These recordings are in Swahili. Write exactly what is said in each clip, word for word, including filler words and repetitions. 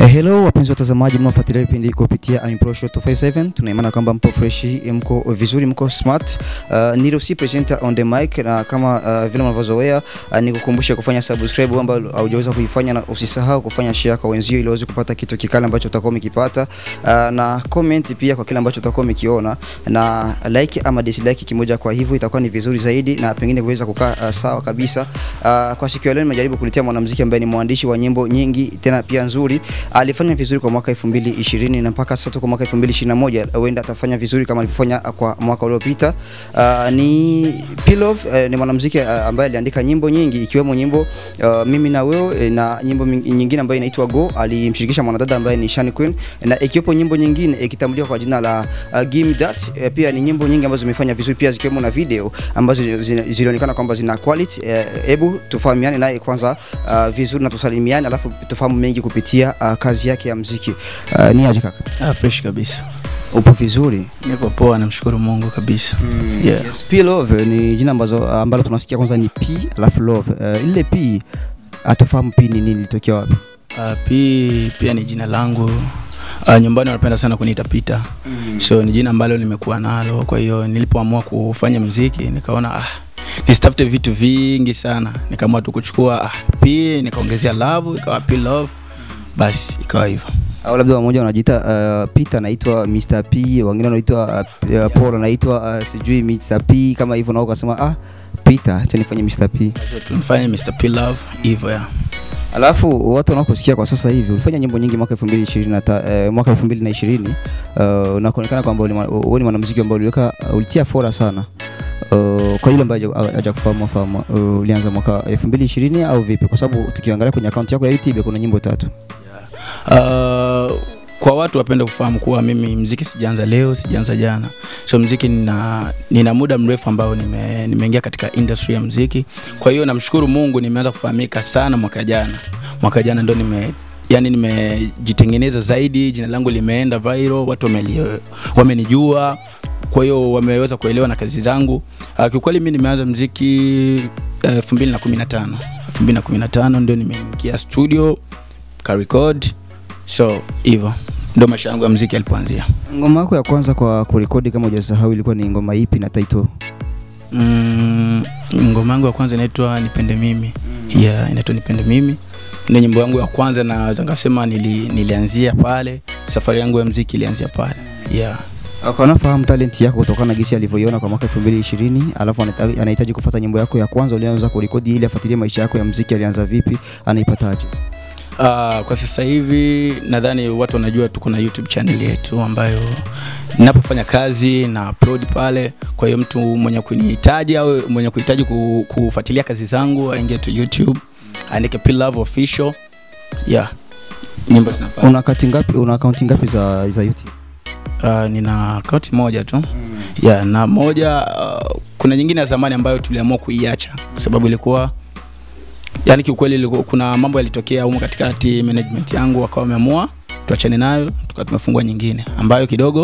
Hello wapenzi watazamaji mnaofuatilia vipindi kupitia Amipro Show two five seven. Tunaimani kwamba mpo fresh, mko vizuri, mko smart. Uh, Nilo si presenter on the mic, na kama uh, vile mnavyozoea uh, nikukumbusha kufanya subscribe ambao haujaweza kuifanya, na usisahau kufanya share kwa wenzio ili uweze kupata kitu kikali ambacho utakuwa umekipata, uh, na comment pia kwa kile ambacho utakuwa umekiona, na like ama dislike kimoja. Kwa hivyo itakuwa ni vizuri zaidi na pengine kuweza kukaa uh, sawa kabisa. Uh, kwa siku ya leo nimejaribu kuletea mwanamuziki ambaye ni mwandishi wa nyimbo nyingi tena pia nzuri. Alifanya vizuri kwa mwaka elfu mbili ishirini na mpaka sasa kwa mwaka elfu mbili ishirini na moja huenda atafanya vizuri kama alifanya kwa mwaka uliopita. Uh, ni Pilov, uh, ni mwanamuziki uh, ambaye aliandika nyimbo nyingi ikiwemo nyimbo uh, Mimi na Wewe na nyimbo nyingine ambayo inaitwa Go. Alimshirikisha mwanadada ambaye ni Channy na ikiwepo nyimbo nyingine ikitambuliwa kwa jina la uh, Give Me That. Uh, pia ni nyimbo nyingi ambazo zimefanya vizuri pia zikiwemo na video ambazo zilionekana kwamba zina quality. Hebu uh, tufahamiane naye kwanza uh, vizuri na tusalimiane, alafu tufahamu mengi kupitia uh, kazi yake ya muziki. Uh, ni aje kaka? Ah, fresh kabisa. Upo vizuri? Nipo poa, namshukuru Mungu kabisa. Mm, yeah. Yes, P Love ni jina ambazo ambalo tunasikia kwanza ni P alafu Love. Uh, ile P atafahamu P ni nini, litokea wapi? Ah, uh, P pia ni jina langu. Uh, nyumbani wanapenda sana kuniita Peter. Mm. So ni jina ambalo nimekuwa nalo. Kwa hiyo nilipoamua kufanya muziki nikaona ah nisitafute vitu vingi sana. Nikaamua tu kuchukua ah, P nikaongezea love ikawa P Love. Basi ikawa hivyo. Au labda mmoja wanajiita uh, Peter anaitwa mister P, wengine wanaitwa uh, uh, Paul anaitwa uh, sijui mister P kama hivyo, nao ukasema ah Peter acha nifanye mister P. Tunafanya mister P Love hivyo ya. Alafu watu wanakusikia kwa sasa hivi ulifanya nyimbo nyingi mwaka elfu mbili ishirini na eh, mwaka elfu mbili ishirini uh, unaonekana kwamba wewe ni mwanamuziki ambaye uliweka uh, ulitia fora sana. Uh, kwa yule ambaye haja kufahamu fahamu uh, ulianza mwaka elfu mbili ishirini au vipi? Kwa sababu tukiangalia kwenye account yako ya YouTube kuna nyimbo tatu. Uh, kwa watu wapenda kufahamu kuwa mimi muziki sijaanza leo, sijaanza jana. So muziki nina nina muda mrefu ambao nime nimeingia katika industry ya muziki. Kwa hiyo namshukuru Mungu nimeanza kufahamika sana mwaka jana. Mwaka jana ndo nime yani nimejitengeneza zaidi, jina langu limeenda viral, watu wamenijua. Kwa hiyo wameweza kuelewa na kazi zangu. Uh, kiukweli mimi nimeanza muziki uh, elfu mbili kumi na tano. elfu mbili kumi na tano ndio nimeingia studio ka record. So hivyo ndio maisha yangu ya muziki yalipoanzia. Ngoma yako ya kwanza kwa kurekodi kama hujasahau ilikuwa ni ngoma ipi na title? Mm, ngoma yangu ya kwanza inaitwa Nipende Mimi. Mm. Yeah, inaitwa Nipende Mimi. Ndio nyimbo yangu ya kwanza na ningesema nili, nilianzia pale. Safari yangu ya muziki ilianzia pale. Yeah. Akaona fahamu talent yako kutokana na gisi alivyoiona kwa mwaka elfu mbili ishirini, alafu anahitaji kufuata nyimbo yako ya kwanza ulianza kurekodi ili afuatilie maisha yako ya muziki alianza vipi, anaipataje? Uh, kwa sasa hivi nadhani watu wanajua tuko na YouTube channel yetu ambayo ninapofanya kazi na upload pale. Kwa hiyo mtu mwenye kunihitaji au mwenye kuhitaji kufuatilia kazi zangu aingie tu YouTube, andike P Love Official. Yeah. Nyimbo zinapata. Una account ngapi? Una account ngapi za za YouTube? Uh, nina account moja tu. Mm. Yeah, na moja uh, kuna nyingine ya zamani ambayo tuliamua kuiacha kwa sababu ilikuwa yani kiukweli kuna mambo yalitokea huko katikati, management yangu wakawa wameamua tuachane nayo, tukawa tumefungua nyingine ambayo kidogo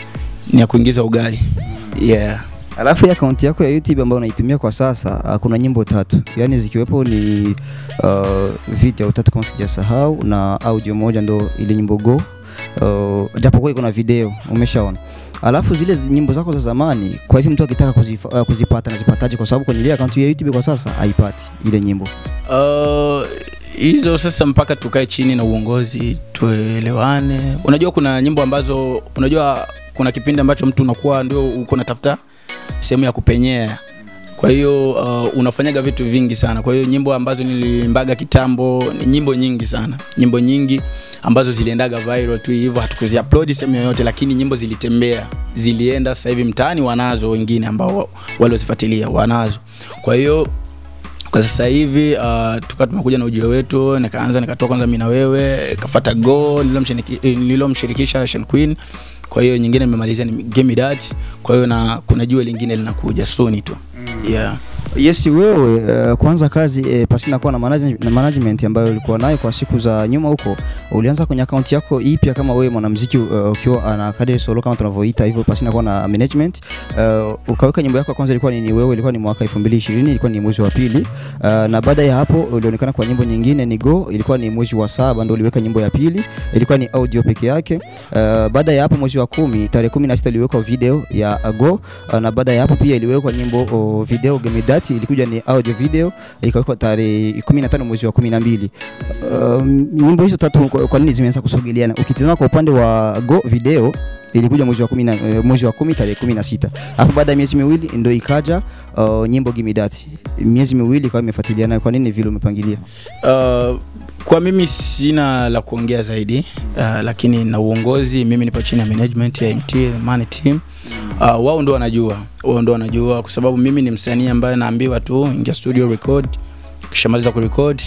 ni ya kuingiza ugali. Yeah. Alafu ya account yako ya YouTube ambayo unaitumia kwa sasa uh, kuna nyimbo tatu. Yaani zikiwepo ni uh, video tatu kama sijasahau, na audio moja ndo ile nyimbo Go. Uh, japo kwa iko na video umeshaona. Alafu zile nyimbo zako za zamani, kwa hivyo mtu akitaka kuzifa, uh, kuzipata na zipataje? Kwa sababu kwenye ile account ya YouTube kwa sasa haipati ile nyimbo. Uh, hizo sasa mpaka tukae chini na uongozi tuelewane. Unajua kuna nyimbo ambazo unajua kuna kipindi ambacho mtu unakuwa ndio uko unatafuta sehemu ya kupenyea. Kwa hiyo uh, unafanyaga vitu vingi sana. Kwa hiyo nyimbo ambazo nilimbaga kitambo ni nyimbo nyingi sana. Nyimbo nyingi ambazo ziliendaga viral tu hivyo hatukuzi upload sehemu yoyote, lakini nyimbo zilitembea, zilienda. Sasa hivi mtaani wanazo wengine ambao waliozifuatilia wanazo. Kwa hiyo kwa sasa hivi uh, tukawa tumekuja na ujio wetu, nikaanza nikatoa kwanza Mimi na Wewe, kafuata Go nililomshirikisha Channy. Kwa hiyo nyingine nimemalizia ni Give Me That. Kwa hiyo na kuna jua lingine linakuja soon tu. Mm. Yeah. Yes, wewe uh, kwanza kazi eh, pasina kuwa na management, na management ambayo ulikuwa nayo kwa siku za nyuma huko, ulianza kwenye account yako ipya kama wewe mwanamuziki uh, ukiwa ana kadri solo kama tunavyoita hivyo, pasina kuwa na management uh, ukaweka nyimbo yako kwanza ilikuwa ni wewe, ilikuwa ni mwaka elfu mbili ishirini, ilikuwa ni mwezi wa pili uh, na baada ya hapo ulionekana kwa nyimbo nyingine ni Go, ilikuwa ni mwezi wa saba ndio uliweka nyimbo ya pili, ilikuwa ni audio peke yake. Uh, baada ya hapo mwezi wa kumi tarehe kumi na sita iliwekwa video ya Go uh, na baada ya hapo pia iliwekwa nyimbo uh, video Game Dati, ilikuja ni audio video ikawekwa tarehe kumi na tano mwezi wa kumi na mbili. Um, nyimbo hizo tatu kwa nini zimeanza kusogeleana? Ukitazama kwa upande wa Go video ilikuja mwezi wa kumi na mwezi wa kumi tarehe kumi na sita. Hapo baada ya miezi miwili ndio ikaja uh, nyimbo Game Dati. Miezi miwili kwa imefuatiliana. Kwa nini vile umepangilia? Uh, kwa mimi sina la kuongea zaidi uh, lakini na uongozi mimi nipo chini ya management ya M T the money team. Uh, wao ndo wanajua, wao ndo wanajua kwa sababu mimi ni msanii ambaye naambiwa tu ingia studio record, kisha maliza kurecord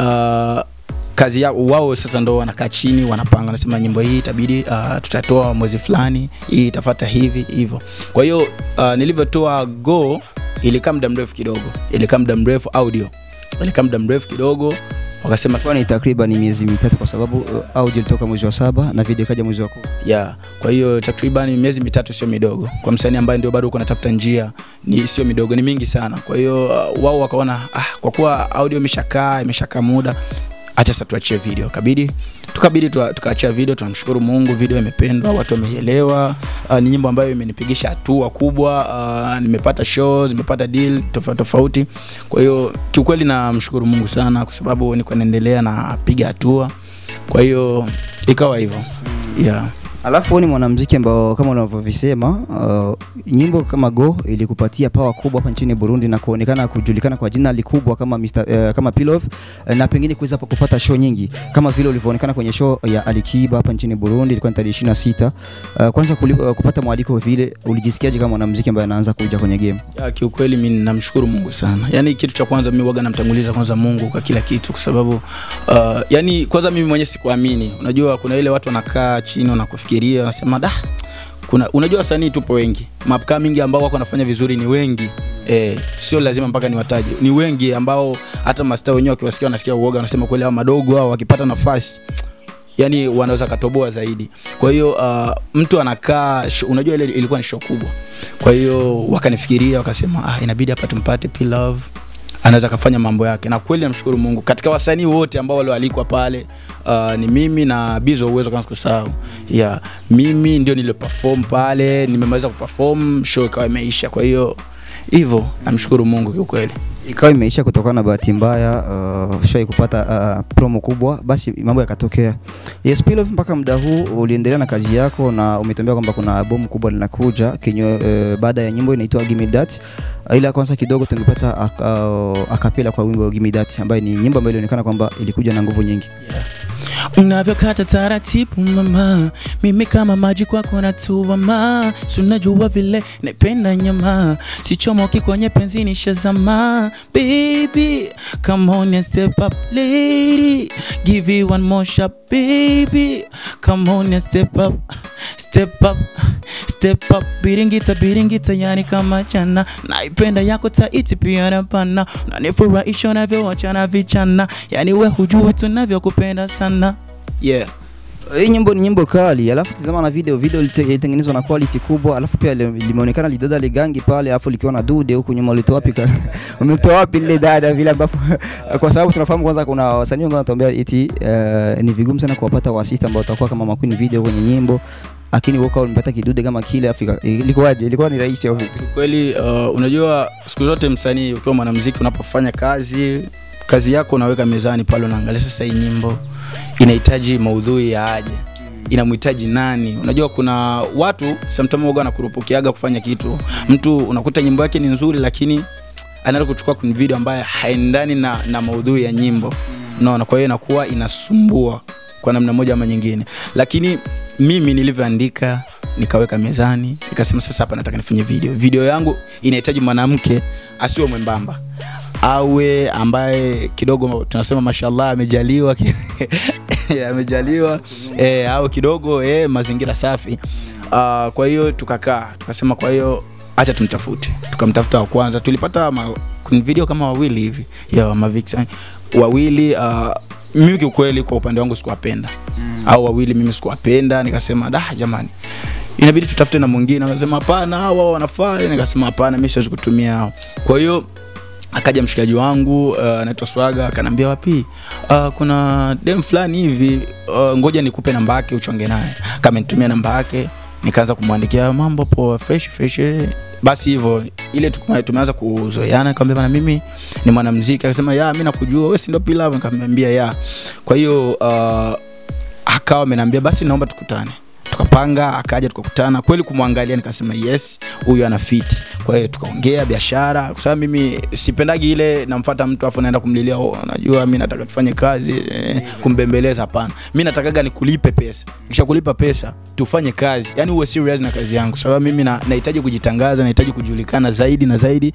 uh, kazi yao wao sasa ndo wanakaa chini wanapanga, nasema nyimbo hii itabidi uh, tutatoa mwezi fulani, hii itafuata hivi hivyo. Kwa hiyo uh, nilivyotoa Go ilikaa muda mrefu kidogo, ilikaa muda mrefu audio, ilikaa muda mrefu kidogo. Wakasema kwa ni takriban miezi mitatu kwa sababu uh, audio ilitoka mwezi wa saba na video kaja mwezi wa kumi. Yeah, kwa hiyo takriban miezi mitatu sio midogo. Kwa msanii ambaye ndio bado uko natafuta njia ni sio midogo, ni mingi sana. Kwa hiyo uh, wao wakaona ah, kwa kuwa audio imeshakaa, imeshakaa muda, acha sasa tuachie video. Kabidi tukabidi tukaachia video. Tunamshukuru Mungu, video imependwa, watu wameelewa. Uh, ni nyimbo ambayo imenipigisha hatua kubwa. Uh, nimepata shows, nimepata deal tofauti tofauti. Kwa hiyo kiukweli namshukuru Mungu sana kwa sababu niko naendelea na piga hatua. Kwa hiyo ikawa hivyo. Yeah. Alafu ni mwanamuziki ambao kama unavyovisema uh, nyimbo kama Go ilikupatia power kubwa hapa nchini Burundi na kuonekana kujulikana kwa jina likubwa kama Mister uh, kama Pilov uh, na pengine kuweza kupata show nyingi kama vile ulivyoonekana kwenye show ya Alikiba hapa nchini Burundi, ilikuwa tarehe ishirini na sita. Uh, kwanza uh, kupata mwaliko vile ulijisikiaje kama mwanamuziki ambaye anaanza kuja kwenye game? Ya, kiukweli mimi ninamshukuru Mungu sana. Yaani kitu cha kwanza mimi huaga namtanguliza kwanza Mungu kwa kila kitu kwa sababu uh, yani kwanza mimi mwenyewe sikuamini. Unajua kuna ile watu wanakaa chini wanakufikiria wanasema da kuna unajua wasanii tupo wengi, mapka mingi ambao wako wanafanya vizuri ni wengi, eh sio lazima mpaka niwataje, ni wengi ambao hata master wenyewe wakiwasikia wanasikia uoga, wanasema kweli hao madogo hao wakipata nafasi yani wanaweza katoboa zaidi. Kwa hiyo uh, mtu anakaa, unajua ile ilikuwa ni show kubwa, kwa hiyo wakanifikiria wakasema ah inabidi hapa tumpate Pilov, anaweza kufanya mambo yake. Na kweli namshukuru Mungu katika wasanii wote ambao walioalikwa pale uh, ni mimi na Bizo uwezo kama sikusahau. Yeah, mimi ndio niliperform pale, nimemaliza kuperform, show ikawa imeisha. Kwa hiyo hivyo namshukuru Mungu kwa kweli. Ikawa imeisha kutokana na bahati mbaya, uh, show kupata uh, promo kubwa, basi mambo yakatokea. Yes, Pilov, mpaka muda huu uliendelea na kazi yako na umetembea kwamba kuna album kubwa linakuja kinyo uh, baada ya nyimbo inaitwa Give Me That. Uh, ila kwanza kidogo tungepata uh, akapela kwa wimbo Give Me That ambayo ni nyimbo ambayo ilionekana kwamba ilikuja na nguvu nyingi. Yeah. Unavyokata taratibu mama, mimi kama maji kwako natuama, sunajua vile napenda nyama, sichomoki kwenye penzi nishazama. Baby, come on and step up lady, give you one more shot baby, come on and step up, step up, step up, biringita biringita yani kama jana, naipenda yako taiti pia na pana, unanifurahisha unavyoachana vichana, yani wewe hujui tunavyokupenda sana. Yeah. Hii nyimbo ni nyimbo kali, alafu tazama na video, video ilitengenezwa na quality kubwa, alafu pia limeonekana lidada ligangi pale, alafu likiwa na dude huko nyuma. Ulitoa wapi ka? Umetoa wapi ile dada vile ambapo kwa sababu tunafahamu kwanza kuna wasanii wengi wanatuambia eti uh, ni vigumu sana kuwapata wasista ambao watakuwa kama maqueen video kwenye nyimbo, lakini wako ulipata kidude kama kile Afrika. Ilikuwaje? Ilikuwa ni rahisi au vipi? Kweli uh, unajua siku zote msanii ukiwa mwanamuziki unapofanya kazi, kazi yako unaweka mezani pale, unaangalia sasa hii nyimbo inahitaji maudhui ya aje, inamhitaji nani. Unajua kuna watu sometimes wao wanakurupukiaga kufanya kitu, mtu unakuta nyimbo yake ni nzuri lakini anaenda kuchukua kwenye video ambayo haendani na, na maudhui ya nyimbo. Unaona, kwa hiyo inakuwa inasumbua kwa namna moja ama nyingine. Lakini mimi nilivyoandika nikaweka mezani, nikasema sasa hapa nataka nifanye video. Video yangu inahitaji mwanamke asiwe mwembamba, awe ambaye kidogo tunasema mashallah amejaliwa amejaliwa eh au kidogo eh mazingira safi. Uh, kwa hiyo tukakaa tukasema kwa hiyo acha tumtafute. Tukamtafuta wa kwanza, tulipata ma, kuna video kama wawili hivi ya mavixen wawili. uh, mimi kiukweli kwa upande wangu sikuwapenda mm. au wawili mimi sikuwapenda, nikasema dah jamani inabidi tutafute na mwingine. Akasema hapana hao wanafaa, nikasema hapana mimi siwezi kutumia hao. Kwa hiyo akaja mshikaji wangu anaitwa uh, Swaga, akanambia wapi uh, kuna dem fulani hivi uh, ngoja nikupe namba yake uchonge naye. Kama nitumia namba yake, nikaanza kumwandikia mambo poa fresh fresh. Basi hivyo ile tumeanza kuzoeana. Nikamwambia bana mimi ni mwanamuziki. Akasema ya mimi nakujua wewe si ndo Pilau? Nikamwambia ya. Kwa hiyo uh, akawa ameniambia basi naomba tukutane. Tukapanga, akaja tukakutana. Kweli kumwangalia nikasema yes, huyu ana fit. Kwa hiyo tukaongea biashara, kwa sababu mimi sipendagi ile namfuata mtu afu naenda kumlilia unajua mimi nataka tufanye kazi eh, kumbembeleza. Hapana, mimi natakaga nikulipe pesa. Kisha kulipa pesa tufanye kazi, yani uwe serious na kazi yangu, sababu mimi na, nahitaji kujitangaza, nahitaji kujulikana zaidi na zaidi,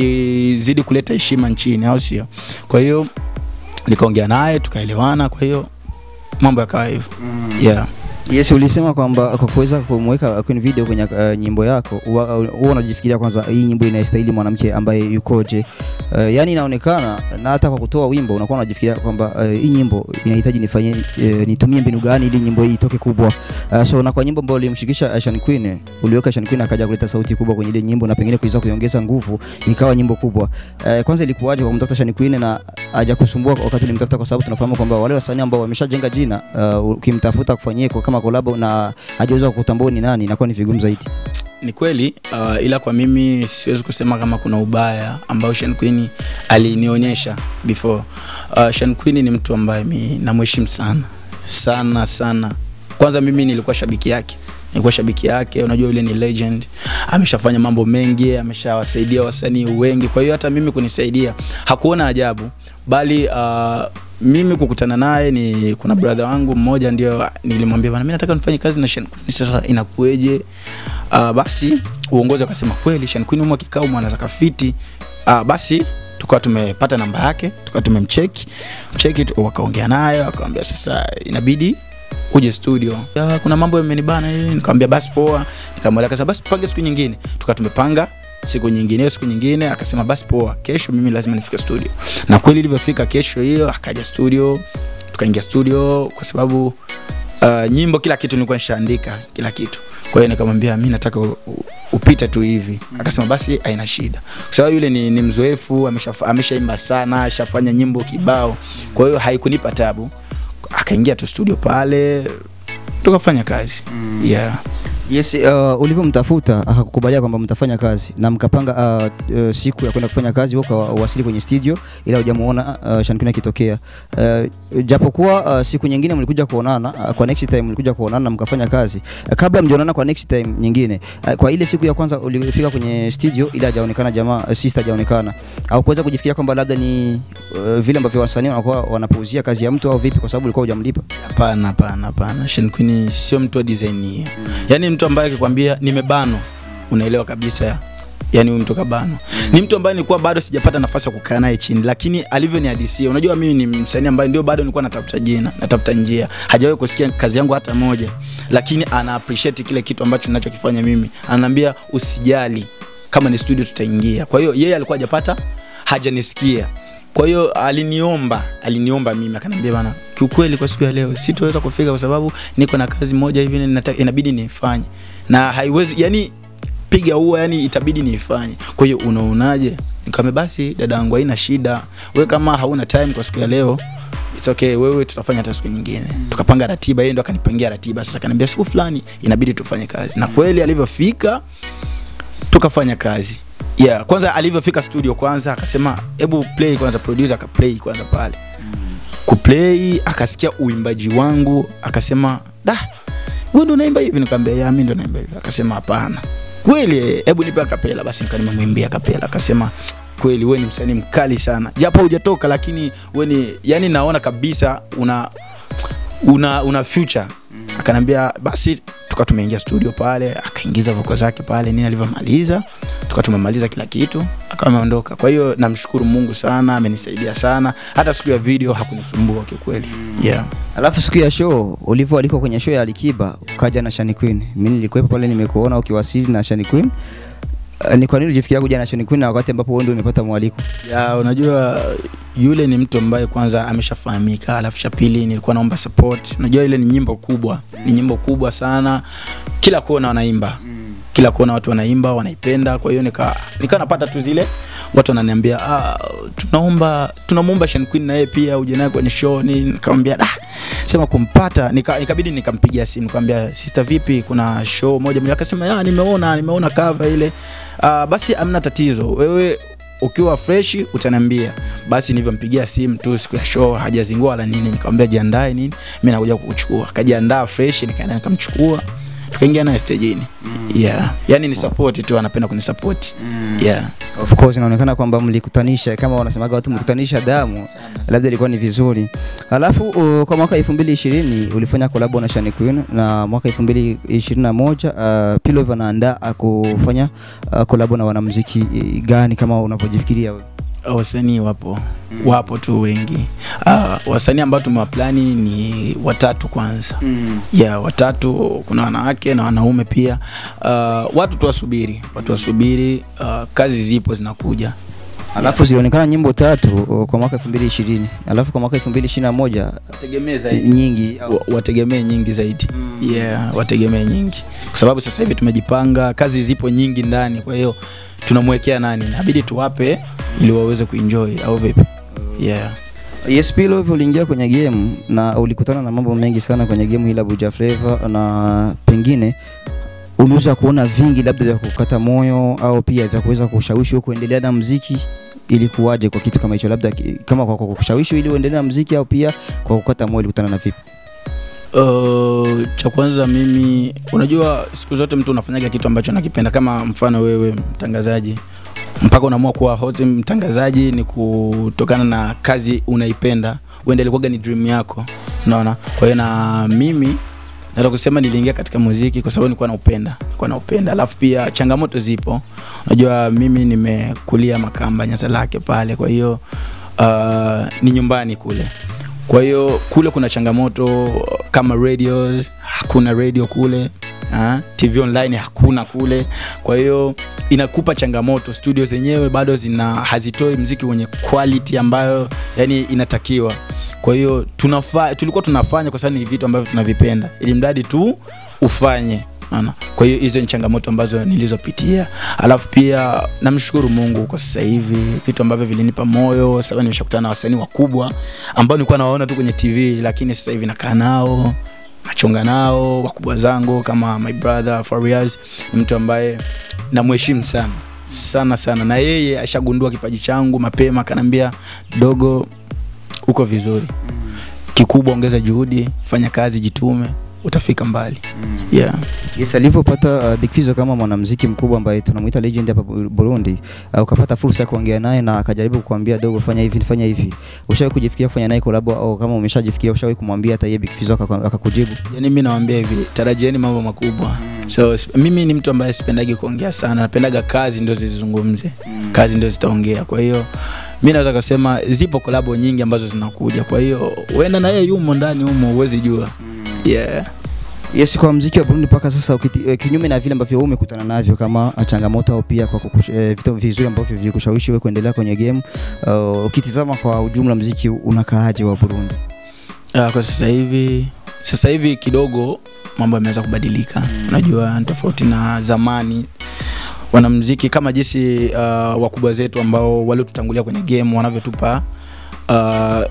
nizidi kuleta heshima nchini, au sio? Kwa hiyo nikaongea naye tukaelewana. Kwa hiyo mambo yakawa hivyo. mm. yeah. Yes, ulisema kwamba kwa kuweza kumweka kwenye video kwenye uh, nyimbo yako huwa unajifikiria kwanza hii nyimbo inastahili mwanamke ambaye yukoje. Uh, yani inaonekana na hata kwa kutoa wimbo unakuwa unajifikiria kwamba uh, hii nyimbo inahitaji nifanye uh, nitumie mbinu gani ili nyimbo hii itoke kubwa. Uh, so na kwa nyimbo ambayo ulimshikisha Channy, uliweka Channy akaja kuleta sauti kubwa kwenye ile nyimbo na pengine kuweza kuongeza nguvu ikawa nyimbo kubwa. Uh, kwanza ilikuwaje kwa kumtafuta Channy na haja kusumbua wakati ulimtafuta, kwa sababu tunafahamu kwamba wale wasanii ambao wameshajenga jina uh, ukimtafuta kufanyia kwa kama collab na hajaweza kukutambua ni nani inakuwa ni vigumu zaidi. Ni kweli, uh, ila kwa mimi siwezi kusema kama kuna ubaya ambao Channy alinionyesha before. Uh, Channy ni mtu ambaye mimi namheshimu sana sana sana. Kwanza mimi nilikuwa shabiki yake. Nilikuwa shabiki yake, unajua yule ni legend. Ameshafanya mambo mengi, ameshawasaidia wasanii wengi. Kwa hiyo hata mimi kunisaidia hakuona ajabu, bali uh, mimi kukutana naye ni kuna brother wangu mmoja ndio nilimwambia bana mimi nataka nifanye kazi na Channy, sasa inakueje? Uh, basi uongozi akasema kweli Channy mwa kikao mwanaweza kafiti. Uh, basi tukawa tumepata namba yake, tukawa tumemcheck check, wakaongea naye akamwambia sasa inabidi uje studio. Ya, kuna mambo yamenibana hivi. Nikamwambia basi poa. Nikamwambia akasema basi tupange siku nyingine. Tukawa tumepanga siku nyingine siku nyingine akasema basi poa, kesho mimi lazima nifike studio. Na kweli ilivyofika kesho hiyo akaja studio, tukaingia studio kwa sababu uh, nyimbo kila kitu nilikuwa nishaandika kila kitu. Kwa hiyo nikamwambia mimi nataka upite tu hivi. Akasema basi haina shida. Kwa sababu yule ni, ni mzoefu, ameshaimba sana, ashafanya nyimbo kibao. Kwa hiyo haikunipa tabu. Akaingia tu studio pale tukafanya kazi. mm. yeah. Yes, uh, ulivyomtafuta akakukubalia kwamba mtafanya kazi na mkapanga uh, uh, siku ya kwenda kufanya kazi, wao wasili kwenye studio ila hujamuona uh, Channy akitokea. Uh, japokuwa uh, siku nyingine mlikuja kuonana uh, kwa next time mlikuja kuonana na mkafanya kazi. Uh, kabla mjonana kwa next time nyingine uh, kwa ile siku ya kwanza ulifika kwenye studio ila hajaonekana jamaa uh, sister hajaonekana, au kuweza kujifikiria kwamba labda ni uh, vile ambavyo wasanii wanakuwa wanapuuzia kazi ya mtu au vipi, kwa sababu ulikuwa hujamlipa? Hapana hapana hapana, Channy sio mtu wa design hii. mm. Yani mtu ambaye akikwambia nimebano unaelewa kabisa ya. Yani huyu mtu kabano. mm. Ni mtu ambaye nilikuwa bado sijapata nafasi ya kukaa naye chini, lakini alivyonihadisia, unajua mimi ni msanii ambaye ndio bado nilikuwa natafuta jina, natafuta njia. Hajawahi kusikia kazi yangu hata moja, lakini ana appreciate kile kitu ambacho ninachokifanya mimi. Ananiambia usijali, kama ni studio tutaingia. Kwa hiyo yeye alikuwa hajapata, hajanisikia. Kwa hiyo aliniomba, aliniomba mimi akaniambia bana kiukweli kwa siku ya leo sitoweza kufika kwa sababu niko na kazi moja hivi inabidi nifanye. Na haiwezi yani piga huo yani itabidi nifanye. Kwa hiyo unaonaje? Nikamwambia basi dadangu haina shida. Wewe kama hauna time kwa siku ya leo it's okay, wewe tutafanya hata siku nyingine. mm. Tukapanga ratiba, yeye ndo akanipangia ratiba. Sasa akaniambia siku fulani inabidi tufanye kazi. Na kweli alivyofika tukafanya kazi. Yeah, kwanza alivyofika studio kwanza akasema hebu play kwanza, producer akaplay kwanza pale. mm. Kuplay akasikia uimbaji wangu akasema da wewe ndo unaimba hivi? Nikamwambia ya mimi ndo naimba hivi. Akasema hapana kweli, hebu nipe akapela. Basi nikamwimbia akapela. Akasema kweli wewe ni msanii mkali sana, japo hujatoka lakini wewe ni yani naona kabisa una una una future. mm. Akanambia basi tuka tumeingia studio pale, akaingiza vocal zake pale nini, alivyomaliza tuka tumemaliza kila kitu akawa ameondoka. Kwa hiyo namshukuru Mungu sana, amenisaidia sana. Hata siku ya video hakunisumbua kwa kweli. mm. yeah. Alafu siku ya show ulivyo aliko kwenye show ya Alikiba ukaja na Channy. Mimi nilikuwepo pale, nimekuona ukiwasili na Channy. Uh, ni kwa nini ulijifikiria kuja na Channy na wakati ambapo wewe ndio umepata mwaliko? Ya unajua yule ni mtu ambaye kwanza ameshafahamika, alafu cha pili nilikuwa naomba support. Unajua ile ni nyimbo kubwa, ni nyimbo kubwa sana. Kila kona wanaimba. Kila kona watu wanaimba, wanaipenda. Kwa hiyo nika nika napata tu zile watu wananiambia ah tunaomba tunamuomba Channy na yeye pia uje naye kwenye show. Ni nikamwambia ah sema kumpata nika, nikabidi nikampigia simu nikamwambia sister vipi kuna show moja moja, akasema ah nimeona nimeona cover ile. Ah basi amna tatizo, wewe ukiwa fresh utaniambia. Basi nilivyompigia simu tu siku ya show hajazingua wala nini, nikamwambia jiandae nini mimi nakuja kukuchukua. Akajiandaa fresh, nikaenda nikamchukua tukaingia na stage ni. Mm. Yeah. Yani ni support tu, anapenda kunisupport. Mm. Yeah. Of course inaonekana kwamba mlikutanisha kama wanasemaga watu mlikutanisha damu. Labda ilikuwa ni vizuri. Alafu uh, kwa mwaka elfu mbili ishirini ulifanya collab na Channy na mwaka elfu mbili ishirini na moja uh, Pilov anaandaa kufanya uh, collab na wanamuziki gani kama unavyojifikiria wewe? Wasanii wapo. Mm. Wapo tu wengi. Uh, wasanii ambao tumewaplani ni watatu kwanza. Mm. Yeah, watatu, kuna wanawake na wanaume pia. Uh, watu tuwasubiri, watu wasubiri, uh, kazi zipo zinakuja. Alafu zilionekana nyimbo tatu kwa mwaka elfu mbili ishirini. Alafu kwa mwaka elfu mbili ishirini na moja wategemee zaidi nyingi, wategemee nyingi zaidi. Mm. Yeah, wategemee nyingi. Kwa sababu sasa hivi tumejipanga, kazi zipo nyingi ndani, kwa hiyo tunamwekea nani? Inabidi tuwape ili waweze kuenjoy au vipi? Yeah. Yes, Pilov uliingia kwenye game na ulikutana na mambo mengi sana kwenye game hila Buja Flavor, na pengine unaweza kuona vingi labda vya kukata moyo au pia vya kuweza kushawishi kuendelea na muziki. Ili kuwaje kwa kitu kama hicho, labda kama kwa kushawishi ili uendelee na muziki au pia kwa kukata moyo ulikutana na vipi? Uh, cha kwanza mimi unajua siku zote mtu unafanyaga kitu ambacho anakipenda. Kama mfano wewe mtangazaji, mpaka unaamua kuwa host mtangazaji ni kutokana na kazi unaipenda, uendelee kwa ni dream yako, unaona. Kwa hiyo na mimi nataka kusema niliingia katika muziki kwa sababu nilikuwa naupenda, nilikuwa naupenda. Alafu pia changamoto zipo. Unajua mimi nimekulia Makamba Nyasa Lake pale, kwa hiyo uh, ni nyumbani kule. Kwa hiyo kule kuna changamoto kama radios, hakuna radio kule. Ha? T V online hakuna kule. Kwa hiyo inakupa changamoto. Studios zenyewe bado zina hazitoi muziki wenye quality ambayo yani inatakiwa. Kwa hiyo tunafanya, tulikuwa tunafanya kwa sababu ni vitu ambavyo tunavipenda, ili mradi tu ufanye, unaona. Kwa hiyo hizo ni changamoto ambazo nilizopitia. Alafu pia namshukuru Mungu kwa sasa hivi vitu ambavyo vilinipa moyo, sababu nimeshakutana na wasanii wakubwa ambao nilikuwa nawaona tu kwenye T V, lakini sasa hivi nakaa nao, nachonga nao, wakubwa zangu kama my brother Fariaz, ni mtu ambaye namheshimu sana sana sana, na yeye ashagundua kipaji changu mapema, kanambia dogo uko vizuri. Mm. Kikubwa ongeza juhudi, fanya kazi, jitume, utafika mbali. Mm. Yeah. Yes, alipopata uh, Big Fizzo kama mwanamuziki mkubwa ambaye tunamuita legend hapa Burundi, uh, ukapata fursa ya kuongea naye na akajaribu kukuambia dogo fanya hivi fanya hivi. Ushawahi kujifikiria kufanya naye collab au kama umeshajifikiria ushawahi kumwambia hata yeye Big Fizzo akakujibu? Yaani mimi nawaambia hivi, tarajieni mambo makubwa. Mm. So mimi ni mtu ambaye sipendagi kuongea sana, napendaga kazi ndio zizungumze. Mm. Kazi ndio zitaongea. Kwa hiyo mimi naweza kusema zipo collab nyingi ambazo zinakuja. Kwa hiyo uenda na yeye yumo ndani humo, uwezi jua. Mm. Yeah. Yes, kwa muziki wa Burundi paka sasa ukiti, kinyume na vile ambavyo wewe umekutana navyo kama changamoto au pia kwa eh, vitu vizuri ambavyo vilikushawishi wewe kuendelea kwenye game, uh, ukitizama kwa ujumla muziki unakaaje wa Burundi? Uh, kwa sasa hivi sasa hivi kidogo mambo yameanza kubadilika. Mm. Unajua tofauti na zamani. Wanamuziki kama jinsi uh, wakubwa zetu ambao wale tutangulia kwenye game wanavyotupa uh,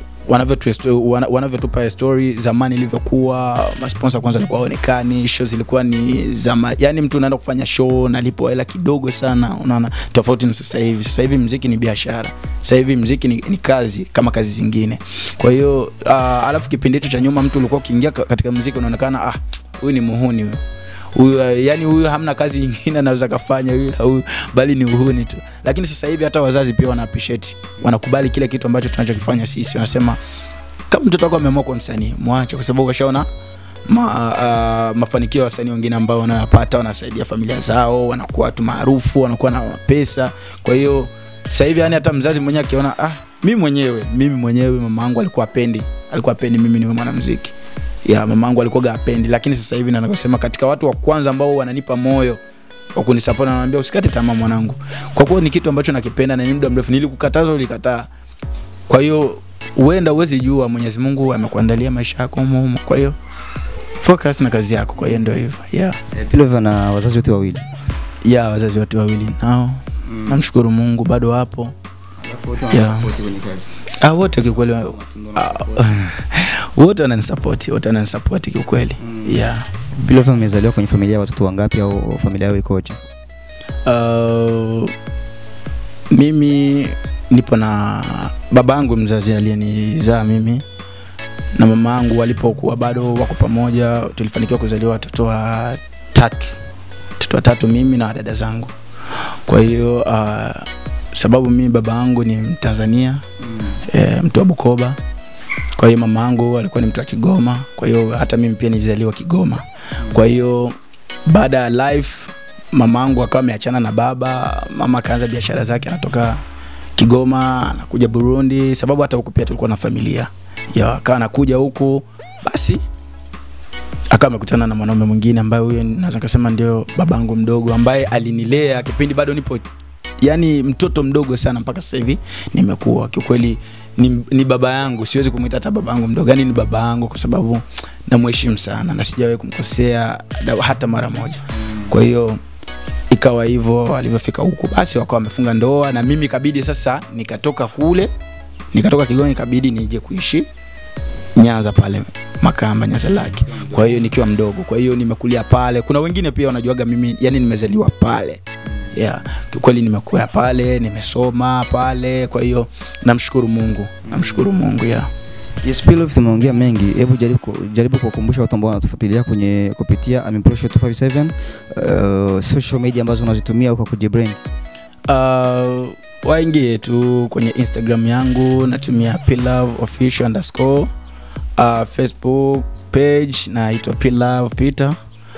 wanavyotupa story zamani ilivyokuwa. Sponsor kwanza walikuwa haonekani, shows zilikuwa ni zama, yani mtu anaenda kufanya show na lipo hela kidogo sana, unaona. Tofauti na sasa hivi. Sasa hivi muziki ni biashara. Sasa hivi muziki ni, ni kazi kama kazi zingine. Kwa hiyo uh, alafu kipindi hicho cha nyuma mtu ulikuwa ukiingia katika muziki unaonekana ah huyu ni muhuni huyu. Huyu yani huyu hamna kazi nyingine anaweza kufanya huyu, bali ni uhuni tu. Lakini sasa hivi hata wazazi pia wana appreciate, wanakubali kile kitu ambacho tunachokifanya sisi. Wanasema kama mtoto wako ameamua kuwa msanii, muache, kwa sababu kashaona ma, uh, mafanikio ya wasanii wengine ambao wanayapata, wanasaidia familia zao, wanakuwa tu maarufu, wanakuwa na pesa. Kwa hiyo sasa hivi yani hata mzazi mwenyewe akiona ah mimi mwenyewe mimi mwenyewe mamangu alikuwa apendi, alikuwa apendi mimi niwe mwanamuziki. Ya mamangu alikuwa hapendi, lakini sasa hivi nataka kusema katika watu wa kwanza ambao wananipa moyo wa kunisupport na ananiambia usikate tamaa mwanangu. Kwa kuwa ni kitu ambacho nakipenda na ni muda mrefu, nilikukataza ulikataa. Kwa hiyo uenda uwezi jua Mwenyezi Mungu amekuandalia maisha yako humo. Kwa hiyo focus na kazi yako. Kwa hiyo ndio hivyo. Yeah. E, Pilova na wazazi wote wawili. Yeah, wazazi wote wawili nao. Mm. Namshukuru Mungu bado wapo. Yeah. Ah, wote kiukweli wote wananisupport, wote wananisupport kiukweli. Mm. Yeah. Pilova umezaliwa kwenye familia ya watoto wangapi au familia yao ikoje? Uh, mimi nipo na babangu mzazi aliyenizaa mimi na mamangu walipokuwa bado wako pamoja, tulifanikiwa kuzaliwa watoto wa tatu. Watoto watatu mimi na dada zangu. Kwa hiyo uh, sababu mimi babangu ni Mtanzania, mm. e, mtu wa Bukoba. Kwa hiyo mamangu alikuwa ni mtu wa Kigoma. Kwa hiyo hata mimi pia nilizaliwa Kigoma. Mm. Kwa hiyo baada ya life mamangu akawa ameachana na baba, mama kaanza biashara zake, anatoka Kigoma anakuja Burundi, sababu hata huko pia tulikuwa na familia. Ya akawa anakuja huko, basi akawa amekutana na mwanaume mwingine ambaye huyo naweza kusema ndio babangu mdogo ambaye alinilea kipindi bado nipo yani mtoto mdogo sana mpaka sasa hivi nimekuwa. Kiukweli ni, ni baba yangu, siwezi kumuita hata babangu mdogo, yani ni baba yangu kwa sababu namheshimu sana na sijawahi kumkosea hata mara moja. Kwa hiyo ikawa hivyo, alivyofika huko basi wakawa wamefunga ndoa na mimi kabidi sasa nikatoka kule, nikatoka Kigoma nikabidi nije kuishi Nyanza pale Makamba, Nyanza Lake. Kwa hiyo nikiwa mdogo, kwa hiyo nimekulia pale. Kuna wengine pia wanajuaga mimi yani nimezaliwa pale. Yeah, kweli nimekuwa pale, nimesoma pale. Kwa hiyo namshukuru Mungu, namshukuru Mungu. Yeah. Yes, Pilova tumeongea mengi. Hebu jaribu jaribu kuwakumbusha watu ambao wanatufuatilia kwenye kupitia Amipro Show two five seven uh, social media ambazo unazitumia kwa kujibrand. Uh, waingie tu kwenye Instagram yangu, natumia pilaveofficial underscore. Uh, Facebook page naitwa Pilove Peter.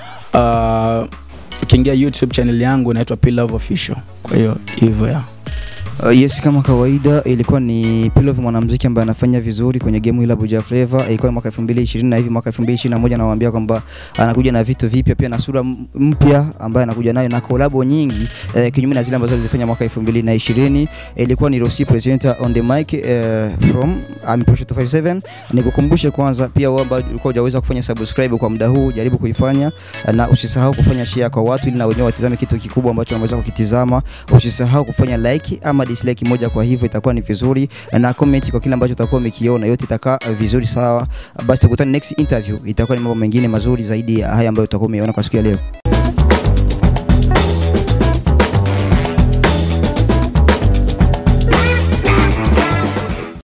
Uh, ukiingia YouTube channel yangu naitwa Pilaveofficial. Kwa hiyo hivyo ya. Uh, yes, kama kawaida ilikuwa ni Pilova mwanamuziki ambaye anafanya vizuri kwenye game hili la Buja Flavor. Ilikuwa mwaka elfu mbili ishirini na hivi mwaka elfu mbili ishirini na moja nawaambia kwamba anakuja na vitu vipya pia na sura mpya ambaye anakuja nayo na collab nyingi eh, kinyume na zile ambazo alizifanya mwaka elfu mbili ishirini. Ilikuwa ni Rosi presenter on the mic eh, from Amipro Show two five seven. Nikukumbushe kwanza pia wewe ambao ulikuwa hujaweza kufanya subscribe kwa muda huu, jaribu kuifanya na usisahau kufanya share kwa watu ili na wenyewe watazame kitu kikubwa ambacho wanaweza kukitizama. Usisahau kufanya like ama dislike moja, kwa hivyo itakuwa ni vizuri, na comment kwa kile ambacho utakuwa umekiona, yote itakaa vizuri sawa. Basi tukutane next interview, itakuwa ni mambo mengine mazuri zaidi ya haya ambayo utakuwa umeona kwa siku ya leo.